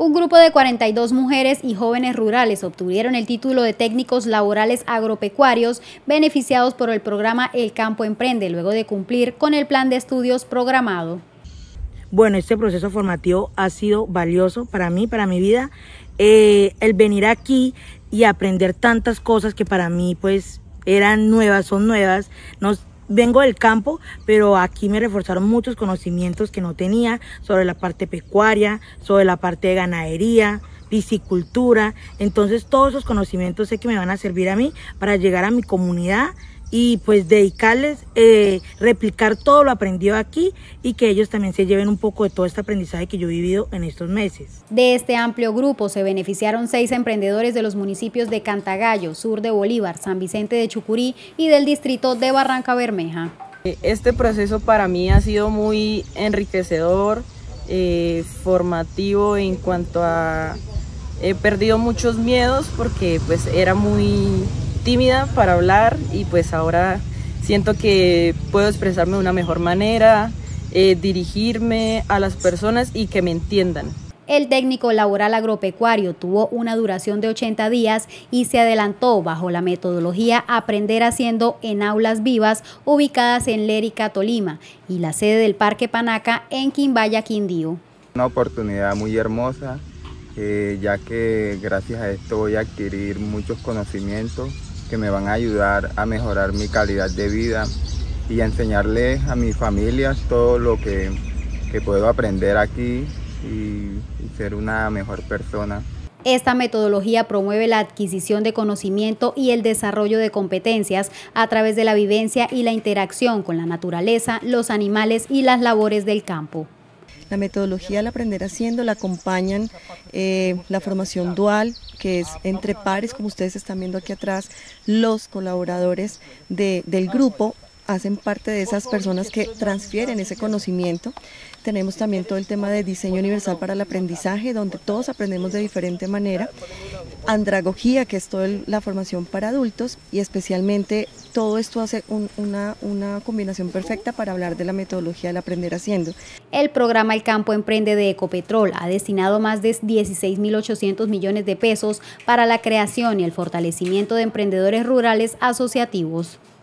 Un grupo de 42 mujeres y jóvenes rurales obtuvieron el título de técnicos laborales agropecuarios beneficiados por el programa El Campo Emprende, luego de cumplir con el plan de estudios programado. Bueno, este proceso formativo ha sido valioso para mí, para mi vida. El venir aquí y aprender tantas cosas que para mí pues eran nuevas, son nuevas. Vengo del campo, pero aquí me reforzaron muchos conocimientos que no tenía sobre la parte pecuaria, sobre la parte de ganadería, piscicultura. Entonces todos esos conocimientos sé que me van a servir a mí para llegar a mi comunidad y pues dedicarles, replicar todo lo aprendido aquí y que ellos también se lleven un poco de todo este aprendizaje que yo he vivido en estos meses. De este amplio grupo se beneficiaron 6 emprendedores de los municipios de Cantagallo, sur de Bolívar, San Vicente de Chucurí y del distrito de Barrancabermeja. Este proceso para mí ha sido muy enriquecedor, formativo en cuanto a... He perdido muchos miedos porque pues era muy tímida para hablar y pues ahora siento que puedo expresarme de una mejor manera, dirigirme a las personas y que me entiendan. El técnico laboral agropecuario tuvo una duración de 80 días y se adelantó bajo la metodología Aprender Haciendo en aulas vivas ubicadas en Lérica, Tolima, y la sede del Parque Panaca en Quimbaya, Quindío. Una oportunidad muy hermosa, ya que gracias a esto voy a adquirir muchos conocimientos que me van a ayudar a mejorar mi calidad de vida y a enseñarles a mis familias todo lo que puedo aprender aquí y ser una mejor persona. Esta metodología promueve la adquisición de conocimiento y el desarrollo de competencias a través de la vivencia y la interacción con la naturaleza, los animales y las labores del campo. La metodología del Aprender Haciendo la acompañan la formación dual, que es entre pares, como ustedes están viendo aquí atrás. Los colaboradores del grupo hacen parte de esas personas que transfieren ese conocimiento. Tenemos también todo el tema de diseño universal para el aprendizaje, donde todos aprendemos de diferente manera. Andragogía, que es toda la formación para adultos, y especialmente todo esto hace una combinación perfecta para hablar de la metodología del Aprender Haciendo. El programa El Campo Emprende de Ecopetrol ha destinado más de 16.800 millones de pesos para la creación y el fortalecimiento de emprendedores rurales asociativos.